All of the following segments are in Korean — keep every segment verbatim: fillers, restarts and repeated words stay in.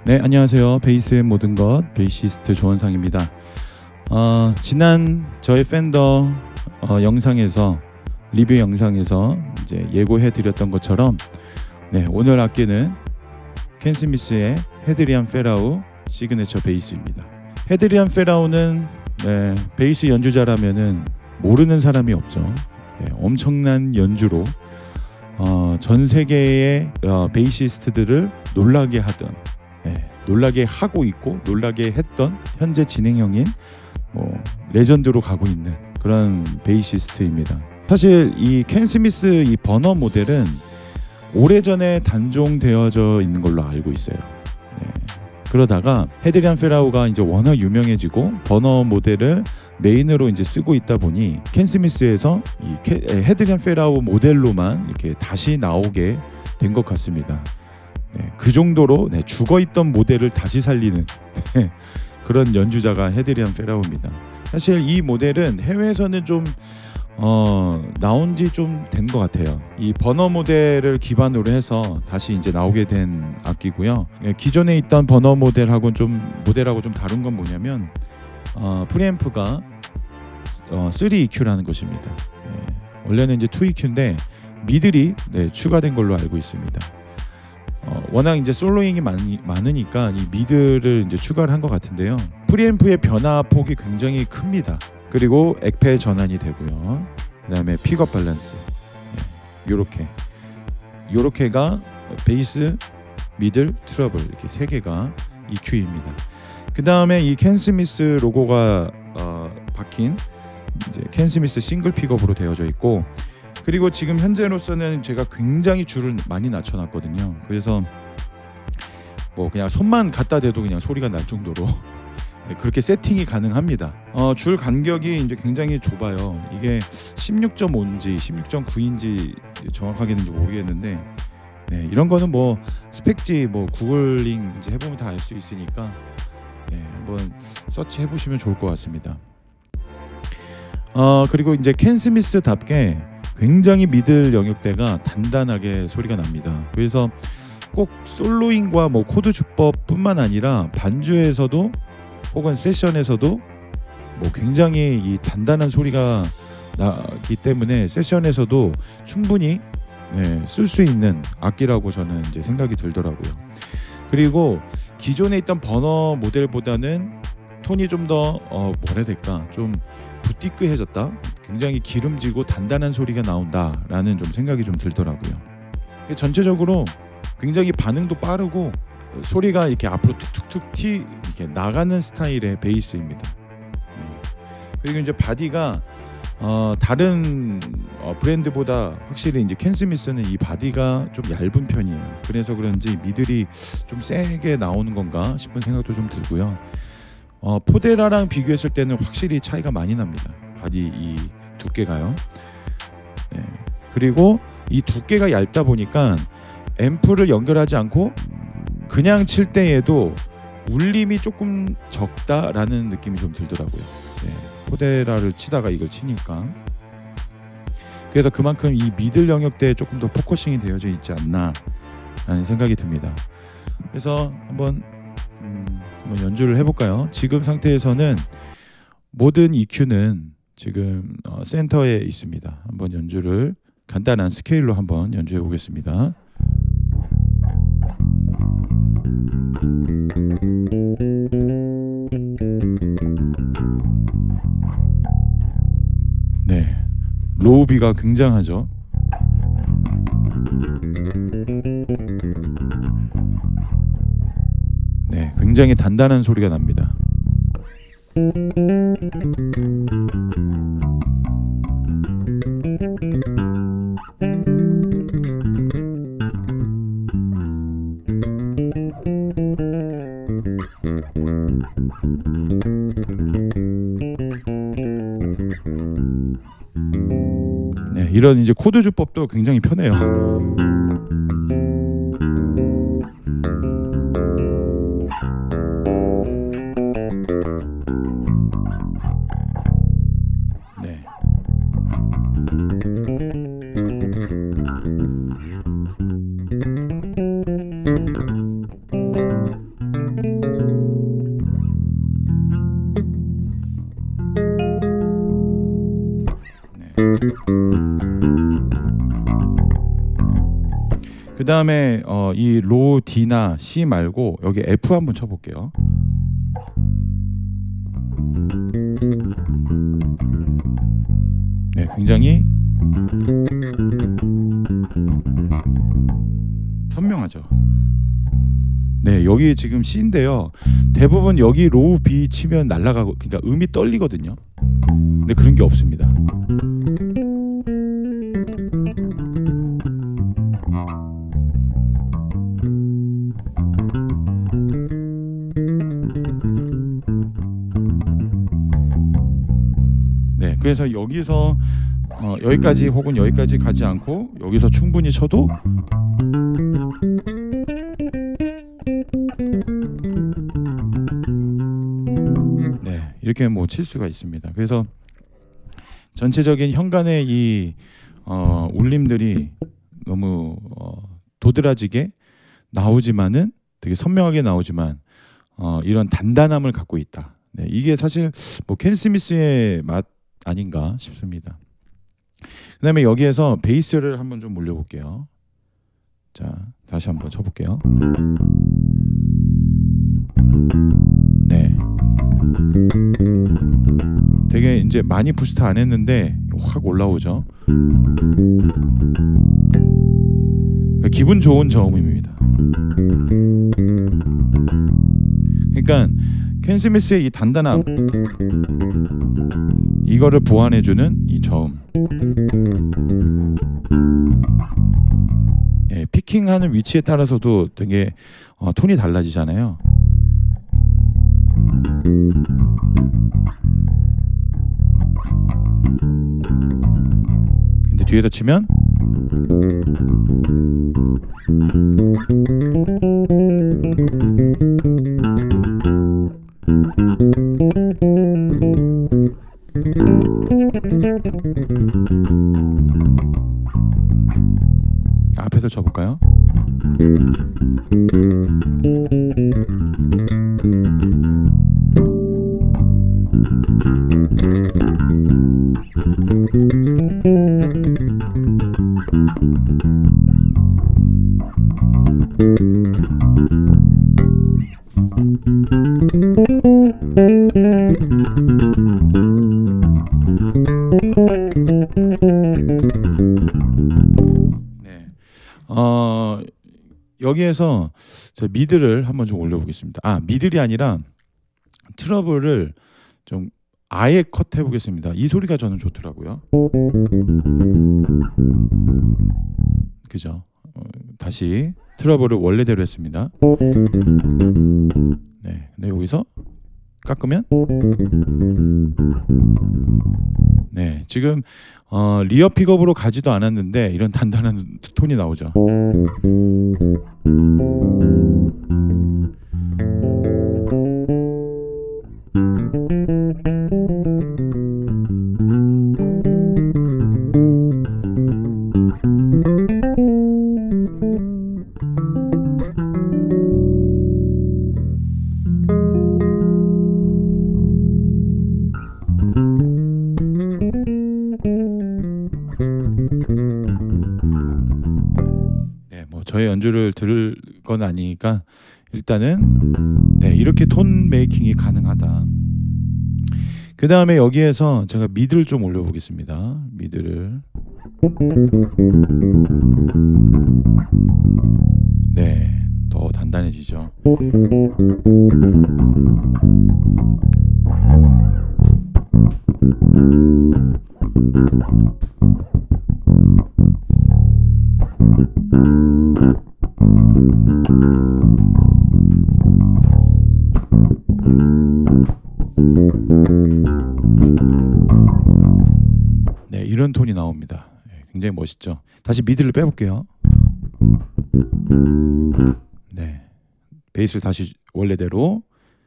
네, 안녕하세요. 베이스의 모든 것 베이시스트 조원상입니다. 어, 지난 저의 팬더 어, 영상에서 리뷰 영상에서 이제 예고해드렸던 것처럼 네, 오늘 악기는 켄 스미스의 헤드리안 페라우 시그네처 베이스입니다. 헤드리안 페라우는 네, 베이스 연주자라면은 모르는 사람이 없죠. 네, 엄청난 연주로 어, 전 세계의 어, 베이시스트들을 놀라게 하던 네, 놀라게 하고 있고 놀라게 했던 현재 진행형인 뭐 레전드로 가고 있는 그런 베이시스트입니다. 사실 이 켄 스미스 이 버너 모델은 오래전에 단종되어져 있는 걸로 알고 있어요. 네. 그러다가 헤드리안 페라우가 이제 워낙 유명해지고 버너 모델을 메인으로 이제 쓰고 있다 보니 켄 스미스에서 이 헤드리안 페라우 모델로만 이렇게 다시 나오게 된 것 같습니다. 네, 그 정도로 네, 죽어있던 모델을 다시 살리는 그런 연주자가 헤드리안 페라우입니다. 사실 이 모델은 해외에서는 좀 어, 나온 지 좀 된 것 같아요. 이 버너 모델을 기반으로 해서 다시 이제 나오게 된 악기고요. 기존에 있던 버너 모델하고 좀 모델하고 좀 다른 건 뭐냐면 어, 프리앰프가 어, 쓰리 이큐라는 것입니다. 네, 원래는 이제 투 이큐인데 미들이 네, 추가된 걸로 알고 있습니다. 어, 워낙 이제 솔로잉이 많이, 많으니까 이 미드를 이제 추가를 한 것 같은데요. 프리앰프의 변화폭이 굉장히 큽니다. 그리고 액패 전환이 되고요. 그 다음에 픽업 밸런스 이렇게 네, 요렇게가 베이스, 미들, 트러블 이렇게 세 개가 이큐입니다. 그 다음에 이 켄 스미스 로고가 어, 박힌 이제 켄 스미스 싱글 픽업으로 되어져 있고, 그리고 지금 현재로서는 제가 굉장히 줄을 많이 낮춰놨거든요. 그래서 뭐 그냥 손만 갖다 대도 그냥 소리가 날 정도로 그렇게 세팅이 가능합니다. 어, 줄 간격이 이제 굉장히 좁아요. 이게 십육 점 오인지 십육 점 구인지 정확하게는 모르겠는데 네, 이런 거는 뭐 스펙지 뭐 구글링 이제 해보면 다 알 수 있으니까 네, 한번 서치 해보시면 좋을 것 같습니다. 어, 그리고 이제 켄 스미스답게 굉장히 미들 영역대가 단단하게 소리가 납니다. 그래서 꼭 솔로잉과 뭐 코드 주법뿐만 아니라 반주에서도 혹은 세션에서도 뭐 굉장히 이 단단한 소리가 나기 때문에 세션에서도 충분히 네, 쓸 수 있는 악기라고 저는 이제 생각이 들더라고요. 그리고 기존에 있던 버너 모델보다는 톤이 좀 더 어, 뭐라 해야 될까, 좀 부티크해졌다, 굉장히 기름지고 단단한 소리가 나온다라는 좀 생각이 좀 들더라고요. 전체적으로 굉장히 반응도 빠르고 소리가 이렇게 앞으로 툭툭툭 튀 이렇게 나가는 스타일의 베이스입니다. 그리고 이제 바디가 어, 다른 어, 브랜드보다 확실히 이제 켄 스미스는 이 바디가 좀 얇은 편이에요. 그래서 그런지 미들이 좀 세게 나오는 건가 싶은 생각도 좀 들고요. 어, 포데라랑 비교했을 때는 확실히 차이가 많이 납니다. 바디 이 두께가요. 네. 그리고 이 두께가 얇다 보니까 앰프를 연결하지 않고 그냥 칠 때에도 울림이 조금 적다라는 느낌이 좀 들더라고요. 네. 포데라를 치다가 이걸 치니까. 그래서 그만큼 이 미들 영역대에 조금 더 포커싱이 되어져 있지 않나 라는 생각이 듭니다. 그래서 한번 음, 한번 연주를 해볼까요? 지금 상태에서는 모든 이큐는 지금 어, 센터에 있습니다. 한번 연주를 간단한 스케일로 한번 연주해 보겠습니다. 네, 로우비가 굉장하죠. 네, 굉장히 단단한 소리가 납니다. 네, 이런 이제 코드 주법도 굉장히 편해요. 네. 그 다음에 어, 이 로 D나 C 말고 여기 F 한번 쳐볼게요. 네, 굉장히 선명하죠. 네, 여기 지금 C인데요. 대부분 여기 로우 B 치면 날아가고, 그러니까 음이 떨리거든요. 근데 그런 게 없습니다. 네, 그래서 여기서 어, 여기까지 혹은 여기까지 가지 않고 여기서 충분히 쳐도 네, 이렇게 뭐 칠 수가 있습니다. 그래서 전체적인 현관의 이 어, 울림들이 너무 어, 도드라지게 나오지만은 되게 선명하게 나오지만 어, 이런 단단함을 갖고 있다. 네, 이게 사실 뭐 켄 스미스의 맛 아닌가 싶습니다. 그다음에 여기에서 베이스를 한번 좀 올려볼게요. 자, 다시 한번 쳐볼게요. 네, 되게 이제 많이 부스트 안 했는데 확 올라오죠. 그러니까 기분 좋은 저음입니다. 그러니까 켄 스미스의 이 단단함, 이거를 보완해주는 이 저음. 예, 피킹하는 위치에 따라서도 되게 어, 톤이 달라지잖아요. 근데 뒤에서 치면 앞에서 쳐볼까요? 네, 어, 여기에서 저 미드를 한번 좀 올려보겠습니다. 아, 미들이 아니라 트러블을 좀 아예 컷 해보겠습니다. 이 소리가 저는 좋더라고요. 그죠? 어, 다시 트러블을 원래대로 했습니다. 네, 근데 여기서 깎으면 네, 지금 어, 리어 픽업으로 가지도 않았는데 이런 단단한 톤이 나오죠. 네, 뭐 저의 연주를 들을 건 아니니까 일단은 네, 이렇게 톤 메이킹이 가능하다. 그 다음에 여기에서 제가 미드를 좀 올려보겠습니다. 미드를 네, 더 단단해지죠. 네, 이런 톤이 나옵니다. 굉장히 멋있죠. 다시 미드를 빼볼게요. 네, 베이스를 다시 원래대로.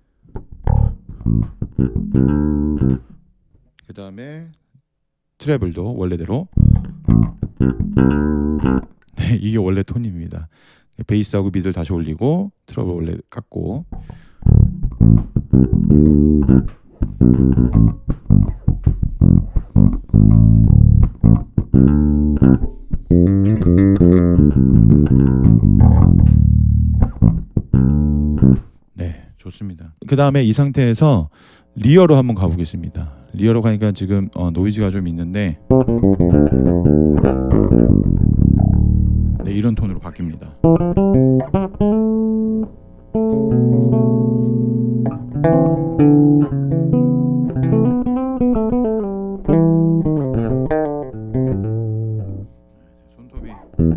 그 다음에 트래블도 원래대로. 네, 이게 원래 톤입니다. 베이스하고 미드를 다시 올리고 트러블 원래 깎고. 그 다음에 이 상태에서 리어로 한번 가보겠습니다. 리어로 가니까 지금 어, 노이즈가 좀 있는데 네, 이런 톤으로 바뀝니다. 손톱이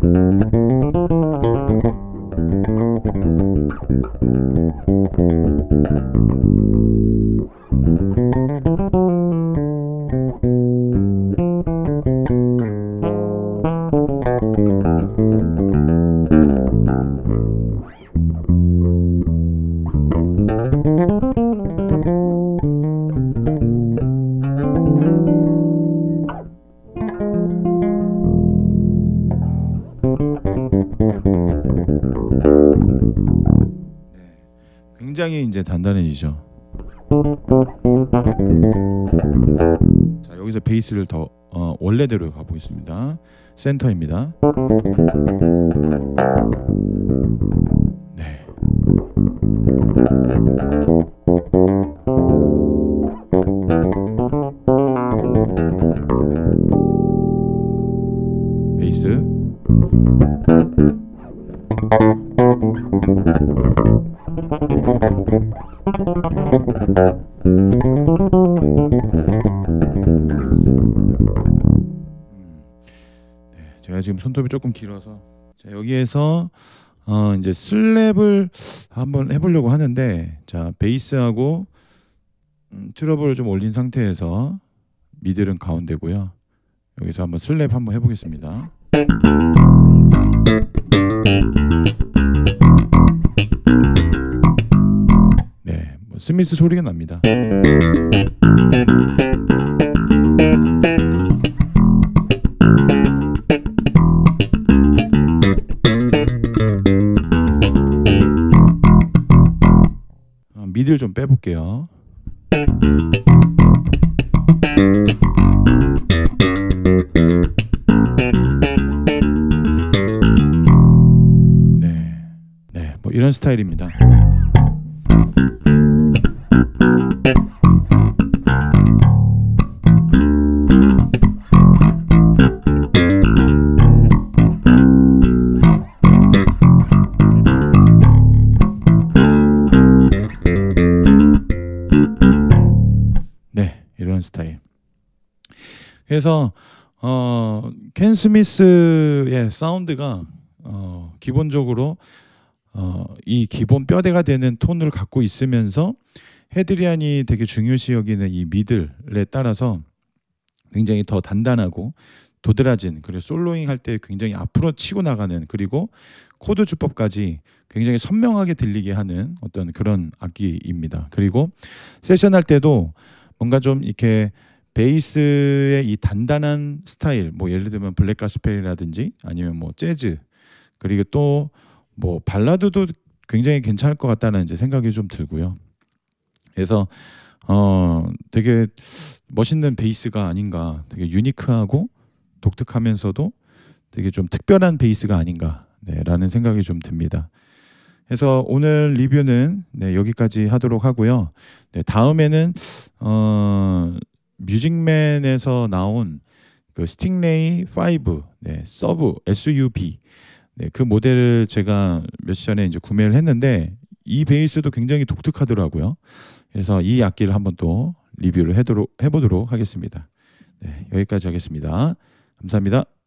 굉장히 이제 단단해지죠. 자, 여기서 베이스를 더 어, 원래대로 가보겠습니다. 센터입니다. 네. 베이스. 네, 제가 지금 손톱이 조금 길어서 자, 여기에서 어, 이제 슬랩을 한번 해보려고 하는데 자 베이스하고 음, 트러블을 좀 올린 상태에서 미들은 가운데고요. 여기서 한번 슬랩 한번 해보겠습니다. 네, 뭐 스미스 소리가 납니다. 어, 미들 좀 빼볼게요. 네, 네, 뭐 이런 스타일입니다. 네, 이런 스타일. 그래서 어, 켄 스미스의 사운드가 어, 기본적으로 어, 이 기본 뼈대가 되는 톤을 갖고 있으면서 헤드리안이 되게 중요시 여기는 이 미들에 따라서 굉장히 더 단단하고 도드라진, 그리고 솔로잉 할 때 굉장히 앞으로 치고 나가는, 그리고 코드 주법까지 굉장히 선명하게 들리게 하는 어떤 그런 악기입니다. 그리고 세션 할 때도 뭔가 좀 이렇게 베이스의 이 단단한 스타일, 뭐 예를 들면 블랙 가스펠이라든지 아니면 뭐 재즈, 그리고 또 뭐 발라드도 굉장히 괜찮을 것 같다는 이제 생각이 좀 들고요. 그래서 어 되게 멋있는 베이스가 아닌가, 되게 유니크하고 독특하면서도 되게 좀 특별한 베이스가 아닌가 네, 라는 생각이 좀 듭니다. 그래서 오늘 리뷰는 네, 여기까지 하도록 하고요. 네, 다음에는 어, 뮤직맨에서 나온 그 스팅레이 파이브 네, 서브 에스유브이 네, 그 모델을 제가 며칠 전에 이제 구매를 했는데 이 베이스도 굉장히 독특하더라고요. 그래서 이 악기를 한번 또 리뷰를 해도록, 해보도록 하겠습니다. 네, 여기까지 하겠습니다. 감사합니다.